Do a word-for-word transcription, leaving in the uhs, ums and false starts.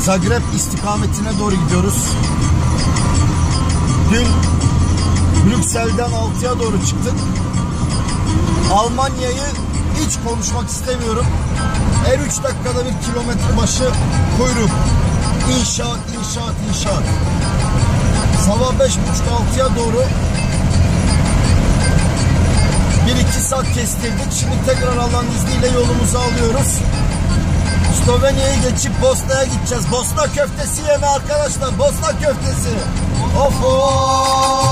Zagreb istikametine doğru gidiyoruz. Dün Brüksel'den altıya doğru çıktık. Almanya'yı hiç konuşmak istemiyorum. Her üç dakikada bir kilometre başı kuyruk. İnşaat, inşaat, inşaat. Sabah beş buçuk altıya doğru bir iki saat kestirdik. Şimdi tekrar Allah'ın izniyle yolumuzu alıyoruz. Slovenya'yı geçip Bosna'ya gideceğiz. Bosna köftesi yeme arkadaşlar. Bosna köftesi. Of of.